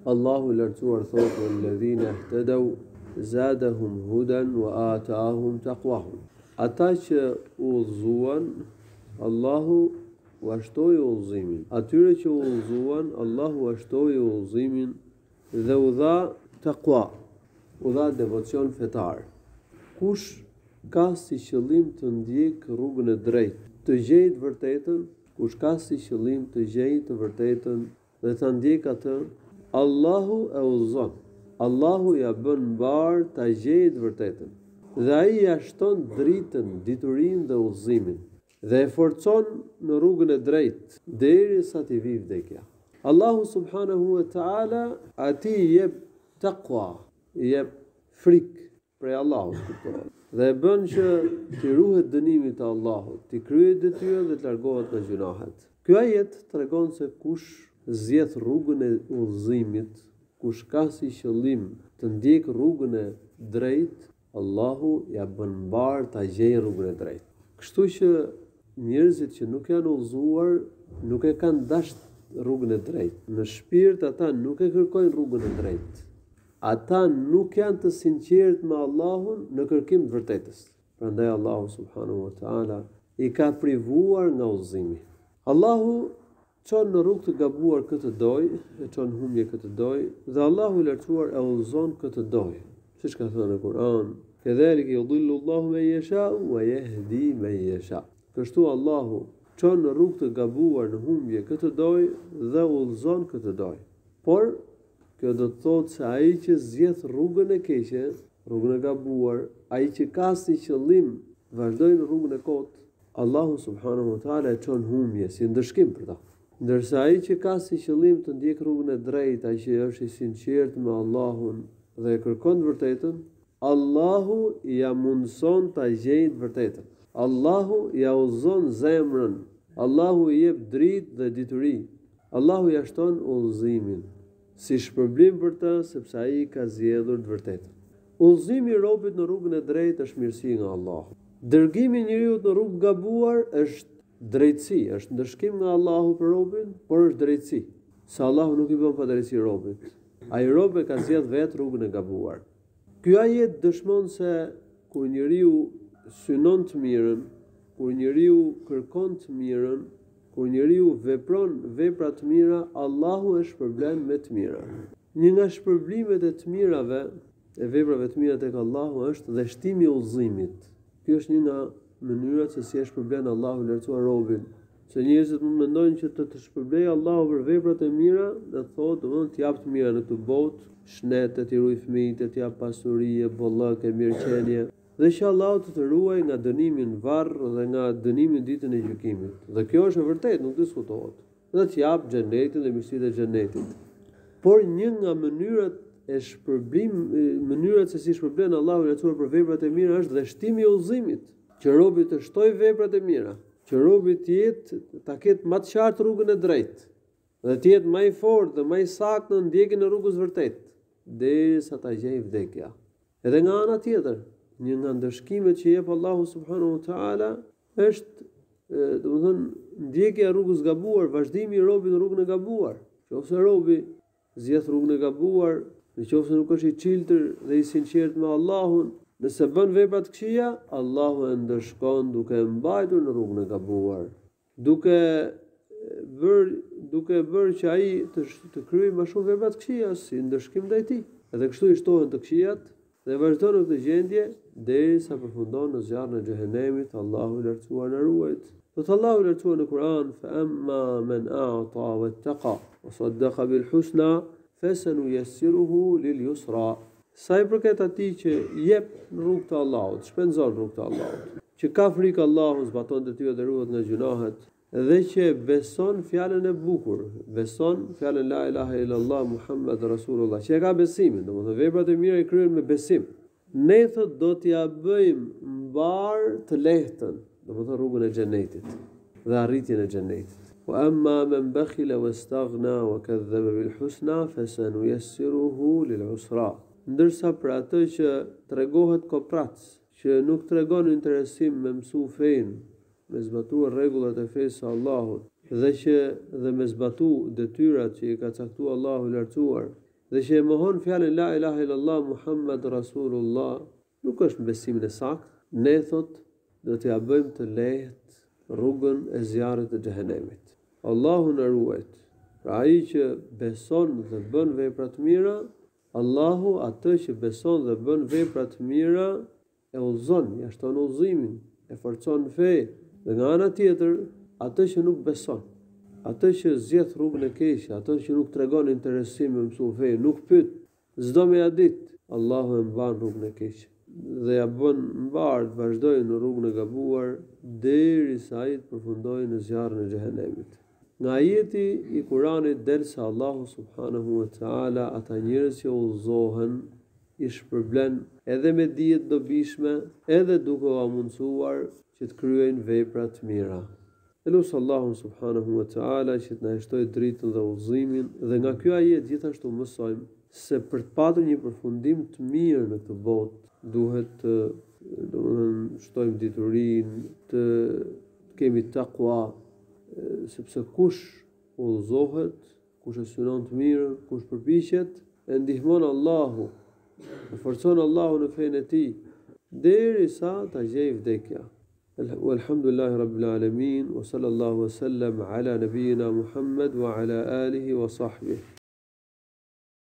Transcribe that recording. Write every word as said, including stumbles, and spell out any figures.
Allahu i lartësuar thotë: "Walladhina ihtadaw zadahum hudan wa atahum taqwahum." Ata që udhëzuan, Allahu u ashtoi udhëzimin. Atyre që udhëzuan, Allahu ashtoi udhëzimin dhe u dha taqwa, u dha devocion fetar. Kush ka si qëllim të ndjek rrugën e drejtë, të gjejë të vërtetën, kush ka si qëllim të gjejë të vërtetën dhe ta ndjek atë, Allahu e udhëzon. Allahu ja bën mbar ta gjejë të vërtetën. Dhe ai ja shton dritën, diturinë dhe udhëzimin dhe e forcon në rrugën e drejtë derisa t'i vijë vdekja. Allahu subhanahu wa ta'ala atij i jep taqwa, i jep frikë prej Allahut, kuptohet. Dhe e bën që t'i ruhet dënimit të Allahut, t'i kryejë detyrat dhe të largohet nga gjunahet. Ky ajet tregon se kush zgjedh rrugën e udhëzimit, kush ka si qëllim të ndjek rrugën e drejtë, Allahu ja bën mbar ta gjejë rrugën e drejtë. Kështu që njerëzit që nuk janë udhëzuar nuk e kanë dashur rrugën e drejtë. Në shpirt ata nuk e kërkojnë rrugën e drejtë. Ata nuk janë të sinqert me Allahun në kërkim të vërtetës. Prandaj Allahu subhanahu wa ta'ala i ka privuar nga udhëzimi. Allahu çon në rrugë të gabuar këtë doj, e çon humje këtë doj, dhe Allahu i lartësuar e udhëzon këtë doj. Siç ka thënë në Kur'an: "Kedhalika yudhillu Allahu man yasha'u wa yahdi man yasha'." Kështu Allahu çon në rrugë të gabuar në humbje këtë doj dhe udhëzon këtë doj. Por kjo do të thotë se ai që zgjedh rrugën e keqe, rrugën e gabuar, ai që ka si qëllim vazhdojnë në rrugën e kotë, Allahu subhanahu wa ta'ala e çon humbje si ndëshkim për ta. Ndërsa ai që ka si qëllim të ndjek rrugën e drejtë, ai që është i sinqert me Allahun dhe e kërkon të vërtetën, Allahu ja mundson ta gjejë të vërtetën. Allahu ja udhëzon zemrën, Allahu i jep dritë dhe dituri, Allahu ja shton udhëzimin si shpërblim për të, sepse ai ka zgjedhur të vërtetën. Udhëzimi i robit në rrugën e drejtë është mirësi nga Allahu. Dërgimi i njeriu në rrugë gabuar është drejtësi, është ndëshkim nga Allahu për robin, por është drejtësi. Se Allahu nuk i bën pa drejtësi robit. Ai rob e ka zgjedhur vetë rrugën e gabuar. Ky ajet dëshmon se kur njeriu synon të mirën, kur njeriu kërkon të mirën, kur njeriu vepron vepra të mira, Allahu e shpërblen me të mira. Një nga shpërblimet e të mirave, e veprave të mira tek Allahu është dhe shtimi i udhëzimit. Ky është një nga mënyrat se si e shpërblen Allahu i lartësuar robin. Se njerëzit mund mendojnë që të të shpërblej Allahu për veprat e mira, dhe thotë, domethënë të jap të mira në këtë botë, shnetet, i ruaj fëmijët, të jap pasuri, bollëk, mirëqenie, dhe që Allahu të të ruaj nga dënimi në varr dhe nga dënimi në ditën e gjykimit. Dhe kjo është e vërtetë, nuk diskutohet. Dhe të jap xhenetin dhe mirësitë e xhenetit. Por një nga mënyrat e shpërblim, mënyrat se si shpërblen Allahu i lartësuar për veprat e mira është dhe shtimi i udhëzimit, që robi të shtojë veprat e mira, që robi të jetë ta ketë më të qartë rrugën e drejtë, dhe të jetë më i fortë dhe më i saktë në ndjekjen e rrugës vërtetë, derisa ta gjejë vdekja. Edhe nga ana tjetër, një nga ndëshkimet që jep Allahu subhanahu wa ta'ala është, domethënë, ndjekja e rrugës gabuar, vazhdimi i robit në rrugën e gabuar. Nëse robi zgjedh rrugën e gabuar, nëse nuk është i çiltër dhe i sinqert me Allahun, nëse bën vepra të këqija, Allahu e ndëshkon duke e mbajtur në rrugën e gabuar, duke bërë duke bërë që ai të, të kryejë më shumë vepra të këqija si ndëshkim ndaj tij. Edhe kështu i shtohen të këqijat dhe vazhdon në këtë gjendje derisa përfundon në zjarrin e xhehenemit. Allahu i lartësuar na ruajt. Thot Allahu i lartësuar në Kur'an: "Fa amma man a'ta wattaqa wa saddaqa bil husna fasanuyassiruhu lil yusra." Sa i përket atij që jep në rrugë të Allahut, shpenzon në rrugë të Allahut, që ka frikë Allahut, zbaton detyrat dhe ruhet nga gjunahet, dhe që beson fjalën e bukur, beson fjalën la ilaha illallah Muhammed Rasulullah, që e ka besimin, domethënë veprat e mira i kryen me besim. Ne thot do t'ja bëjmë mbar të lehtën, domethënë rrugën e xhenetit dhe arritjen e xhenetit. Wa amma man bakhila wastaghna wa kadhaba bil husna fasanuyassiruhu lil usra. Ndërsa për atë që tregohet koprac, që nuk tregon interesim me mësu fenë, me zbatuar rregullat e fesë së Allahut, dhe që dhe me zbatu detyrat që i ka caktuar Allahu i lartësuar, Dhe që e mohon fjalën la ilaha illallah Muhammed Rasulullah nuk është besimin e saktë. Ne thot do t'ja bëjmë të lehtë rrugën e zjarrit të xhehenemit. Allahu na ruajt. Pra ai që beson dhe bën vepra të mira, Allahu atë që beson dhe bën vepra të mira e udhëzon, ja shton udhëzimin, e forcon fe. Dhe nga ana tjetër, atë që nuk beson, atë që zgjedh rrugën e keqe, atë që nuk tregon interesim me mësu fe, nuk pyet, s'do me ja dit, Allahu e mban rrugën e keqe dhe ja bën mbar të vazhdojë në rrugën e gabuar derisa ai të përfundojë në zjarrin e xhehenemit. Nga ajeti i Kuranit del se Allahu subhanahu wa taala ata njerëz që udhëzohen i shpërblen edhe me dije të dobishme, edhe duke u mundsuar që të kryejnë vepra të mira. Elusë Allahun subhanahu wa ta'ala që të na shtojë dritën dhe udhëzimin, dhe nga ky ajet gjithashtu mësojmë se për të patur një përfundim të mirë në këtë botë, duhet të domethënë shtojmë diturinë, të kemi takwa, sepse kush udhëzohet, kush e synon të mirën, kush përpiqet, e ndihmon Allahu, e forcon Allahu në fenë e tij, derisa ta gjejë vdekja. والحمد لله رب العالمين وصلى الله وسلم على نبينا محمد وعلى آله وصحبه